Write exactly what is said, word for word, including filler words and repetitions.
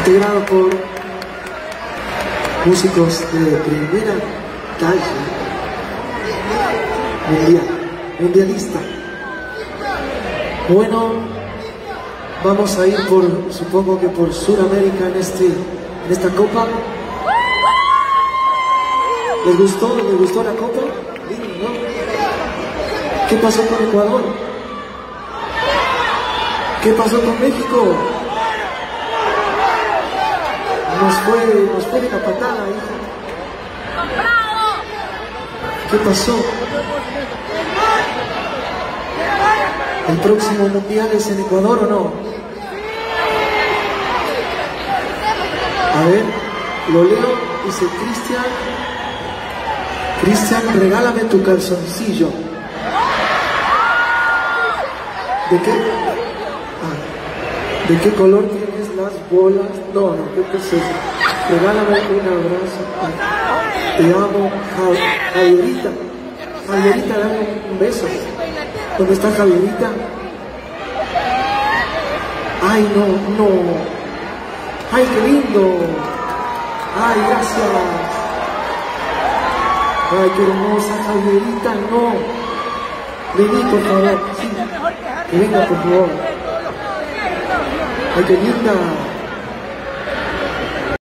integrado por músicos de primera calle, mundial, mundialista. Bueno, vamos a ir por, supongo que por Sudamérica en, este, en esta copa. ¿Les gustó? ¿Les gustó la copa? Lindo, ¿no? ¿Qué pasó con Ecuador? ¿Qué pasó con México? Nos fue, nos fue de la patada, hijo. ¿Qué pasó? ¿El próximo mundial es en Ecuador o no? A ver, lo leo, dice Cristian. Cristian, regálame tu calzoncillo. ¿De qué? Ah, ¿de qué color tienes las bolas? No, no, ¿qué es eso? Regálame un abrazo. Ah, te amo, Ja- Javierita. Javierita, dame un beso. ¿Dónde está Javierita? Ay, no, no. Ay, qué lindo. Ay, gracias. Ay, qué hermosa Javierita, no. Vení, por favor. Sí. Que venga, por favor. Ay, qué linda.